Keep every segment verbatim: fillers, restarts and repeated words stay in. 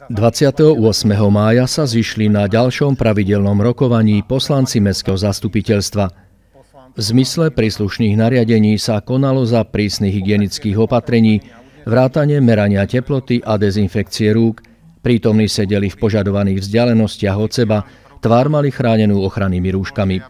dvadsiateho ôsmeho mája sa zišli na ďalšom pravidelnom rokovaní poslanci mestského zastupiteľstva. V zmysle príslušných nariadení sa konalo za prísnych hygienických opatrení vrátane merania teploty a dezinfekcie rúk. Prítomní sedeli v požadovaných vzdialenostiach od seba, tvár mali chránenú ochrannými rúškami.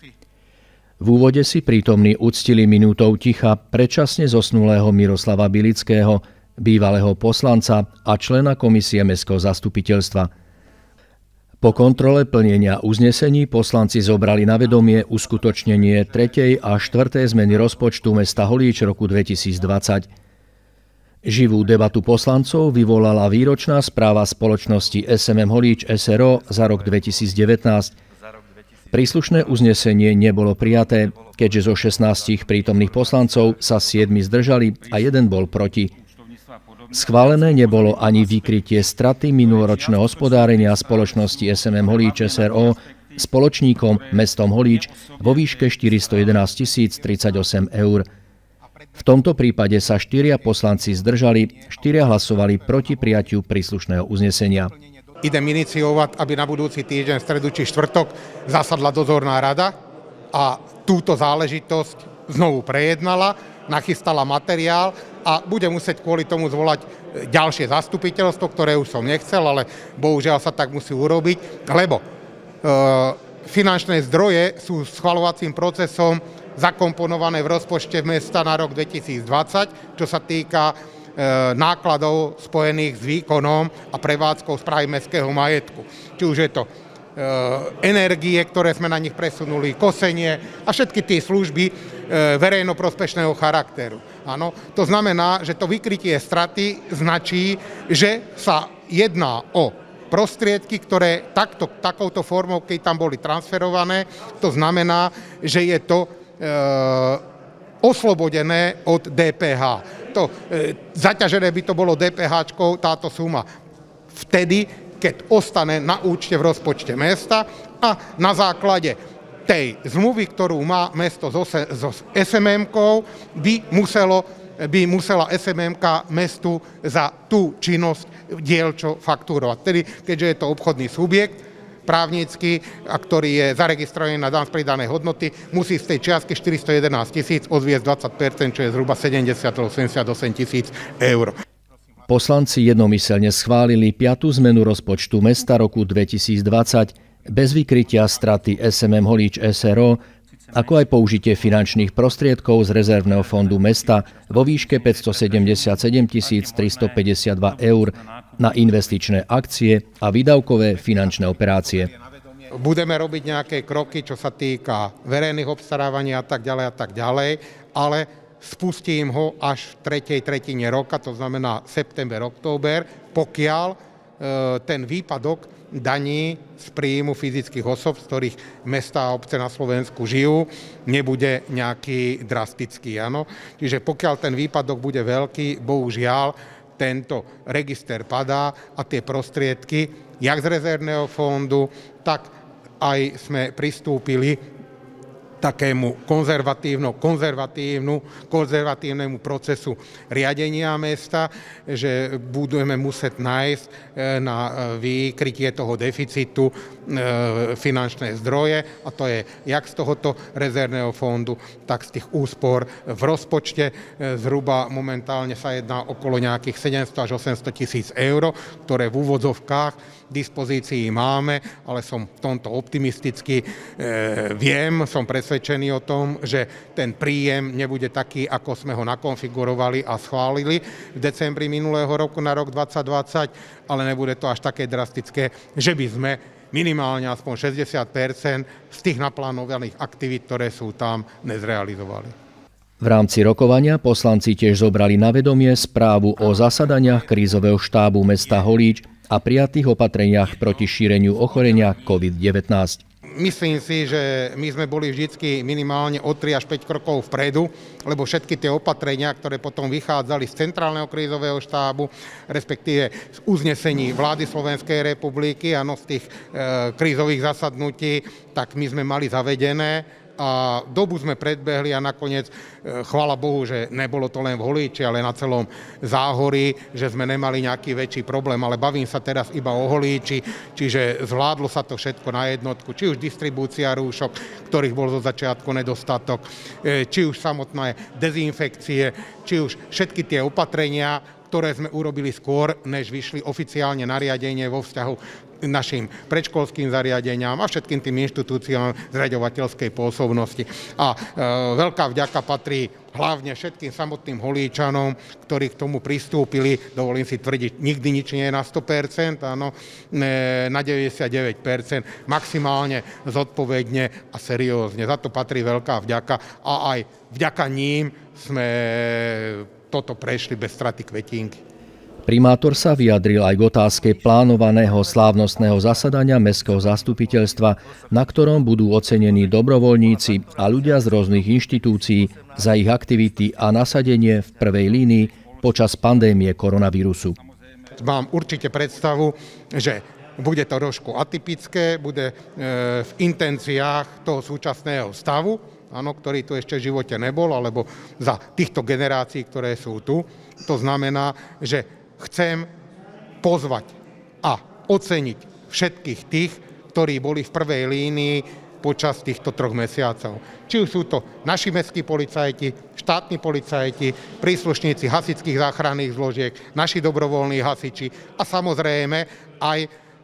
V úvode si prítomní uctili minútou ticha predčasne zosnulého Miroslava Bilického, bývalého poslanca a člena komisie mestského zastupiteľstva. Po kontrole plnenia uznesení poslanci zobrali na vedomie uskutočnenie tretej a štvrtej zmeny rozpočtu mesta Holíč roku dvetisícdvadsať. Živú debatu poslancov vyvolala výročná správa spoločnosti es em em Holíč es er o za rok dvetisícdevätnásť. Príslušné uznesenie nebolo prijaté, keďže zo šestnástich prítomných poslancov sa siedmi zdržali a jeden bol proti. Schválené nebolo ani vykrytie straty minuloročného hospodárenia spoločnosti es em em Holíč es er o spoločníkom mestom Holíč vo výške štyristojedenásťtisíc tridsaťosem eur. V tomto prípade sa štyria poslanci zdržali, štyria hlasovali proti prijatiu príslušného uznesenia. Idem iniciovať, aby na budúci týždeň, stredu či štvrtok, zasadla dozorná rada a túto záležitosť znovu prejednala, nachystala materiál a bude musieť kvôli tomu zvolať ďalšie zastupiteľstvo, ktoré už som nechcel, ale bohužiaľ sa tak musí urobiť, lebo e, finančné zdroje sú schvaľovacím procesom zakomponované v rozpočte mesta na rok dvetisícdvadsať, čo sa týka e, nákladov spojených s výkonom a prevádzkou správy mestského majetku. Či už je to e, energie, ktoré sme na nich presunuli, kosenie a všetky tie služby e, verejnoprospešného charakteru. Áno, to znamená, že to vykrytie straty značí, že sa jedná o prostriedky, ktoré takto, takouto formou, keď tam boli transferované, to znamená, že je to E, oslobodené od dé pé há. To, e, zaťažené by to bolo dé pé háčkou táto suma vtedy, keď ostane na účte v rozpočte mesta a na základe tej zmluvy, ktorú má mesto so, so es em emkou, by, muselo, by musela es em emka mestu za tú činnosť dielčo faktúrovať. Tedy, keďže je to obchodný subjekt, právnický, a ktorý je zaregistrovaný na daň z pridanej hodnoty, musí z tej čiastky štyristojedenásť tisíc odviesť dvadsať percent, čo je zhruba sedemdesiat až osemdesiatosem tisíc eur. Poslanci jednomyselne schválili piatu zmenu rozpočtu mesta roku dvetisícdvadsať bez vykrytia straty es em em Holíč es er o, ako aj použitie finančných prostriedkov z rezervného fondu mesta vo výške päťstosedemdesiatsedem tisíc tristopäťdesiatdva eur na investičné akcie a výdavkové finančné operácie. Budeme robiť nejaké kroky, čo sa týka verejných obstarávaní a tak ďalej a tak ďalej, ale spustím ho až v tretej tretine roka, to znamená september, október, pokiaľ e, ten výpadok daní z príjmu fyzických osob, z ktorých mestá a obce na Slovensku žijú, nebude nejaký drastický. Áno? Čiže pokiaľ ten výpadok bude veľký, bohužiaľ, tento register padá a tie prostriedky, jak z rezervného fondu, tak aj sme pristúpili takému konzervatívnu, konzervatívnu, konzervatívnemu procesu riadenia mesta, že budeme musieť nájsť na vykrytie toho deficitu finančné zdroje, a to je jak z tohoto rezervného fondu, tak z tých úspor v rozpočte. Zhruba momentálne sa jedná okolo nejakých sedemsto až osemsto tisíc eur, ktoré v úvodzovkách v dispozícii máme, ale som v tomto optimisticky, e, viem, som presvedčený o tom, že ten príjem nebude taký, ako sme ho nakonfigurovali a schválili v decembri minulého roku na rok dvetisícdvadsať, ale nebude to až také drastické, že by sme minimálne aspoň šesťdesiat percent z tých naplánovaných aktivít, ktoré sú tam, nezrealizovali. V rámci rokovania poslanci tiež zobrali na vedomie správu o zasadaniach krízového štábu mesta Holíč a prijatých opatreniach proti šíreniu ochorenia COVID devätnásť. Myslím si, že my sme boli vždycky minimálne o tri až päť krokov vpredu, lebo všetky tie opatrenia, ktoré potom vychádzali z centrálneho krízového štábu, respektíve z uznesení vlády Slovenskej republiky, áno, z tých e, krízových zasadnutí, tak my sme mali zavedené a dobu sme predbehli a nakoniec, chvála Bohu, že nebolo to len v Holíči, ale na celom Záhorí, že sme nemali nejaký väčší problém, ale bavím sa teraz iba o Holíči, čiže zvládlo sa to všetko na jednotku, či už distribúcia rúšok, ktorých bol zo začiatku nedostatok, či už samotné dezinfekcie, či už všetky tie opatrenia, ktoré sme urobili skôr, než vyšli oficiálne nariadenie vo vzťahu našim predškolským zariadeniam a všetkým tým inštitúciám zriaďovateľskej pôsobnosti. A e, veľká vďaka patrí hlavne všetkým samotným Holíčanom, ktorí k tomu pristúpili, dovolím si tvrdiť, nikdy nič nie je na sto percent, áno, e, na deväťdesiatdeväť percent, maximálne zodpovedne a seriózne. Za to patrí veľká vďaka a aj vďaka ním sme toto prešli bez straty kvetínky. Primátor sa vyjadril aj k otázke plánovaného slávnostného zasadania mestského zastupiteľstva, na ktorom budú ocenení dobrovoľníci a ľudia z rôznych inštitúcií za ich aktivity a nasadenie v prvej línii počas pandémie koronavírusu. Mám určite predstavu, že bude to trošku atypické, bude v intenciách toho súčasného stavu, áno, ktorý tu ešte v živote nebol, alebo za týchto generácií, ktoré sú tu. To znamená, že chcem pozvať a oceniť všetkých tých, ktorí boli v prvej línii počas týchto troch mesiacov. Či už sú to naši mestskí policajti, štátni policajti, príslušníci hasičských záchranných zložiek, naši dobrovoľní hasiči a samozrejme aj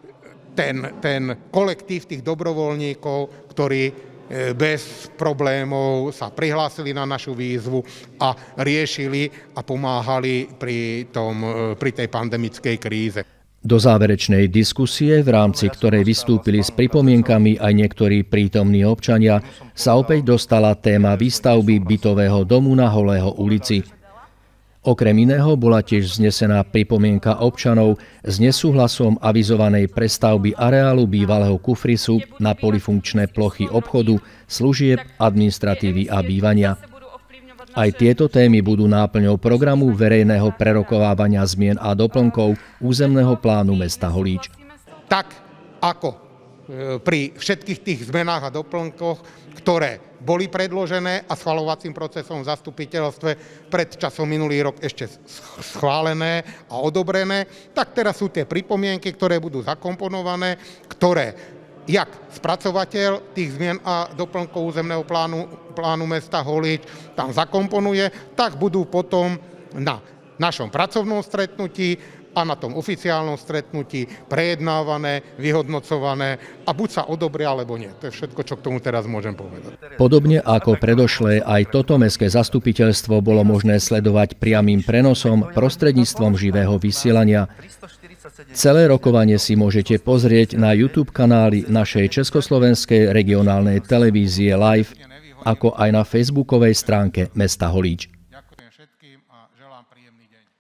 ten, ten kolektív tých dobrovoľníkov, ktorí bez problémov sa prihlásili na našu výzvu a riešili a pomáhali pri, tom, pri tej pandemickej kríze. Do záverečnej diskusie, v rámci ktorej vystúpili s pripomienkami aj niektorí prítomní občania, sa opäť dostala téma výstavby bytového domu na Holého ulici. Okrem iného bola tiež vznesená pripomienka občanov s nesúhlasom avizovanej prestavby areálu bývalého Kufrisu na polifunkčné plochy obchodu, služieb, administratívy a bývania. Aj tieto témy budú náplňou programu verejného prerokovávania zmien a doplnkov územného plánu mesta Holíč. Tak ako pri všetkých tých zmenách a doplnkoch, ktoré boli predložené a schvaľovacím procesom v zastupiteľstve pred časom minulý rok ešte schválené a odobrené, tak teraz sú tie pripomienky, ktoré budú zakomponované, ktoré jak spracovateľ tých zmien a doplnkov územného plánu, plánu mesta Holíč tam zakomponuje, tak budú potom na našom pracovnom stretnutí a na tom oficiálnom stretnutí prejednávané, vyhodnocované a buď sa odobria, alebo nie. To je všetko, čo k tomu teraz môžem povedať. Podobne ako predošlé, aj toto mestské zastupiteľstvo bolo možné sledovať priamym prenosom prostredníctvom živého vysielania. Celé rokovanie si môžete pozrieť na YouTube kanáli našej československej regionálnej televízie Live, ako aj na facebookovej stránke mesta Holíč. Ďakujem všetkým a želám príjemný deň.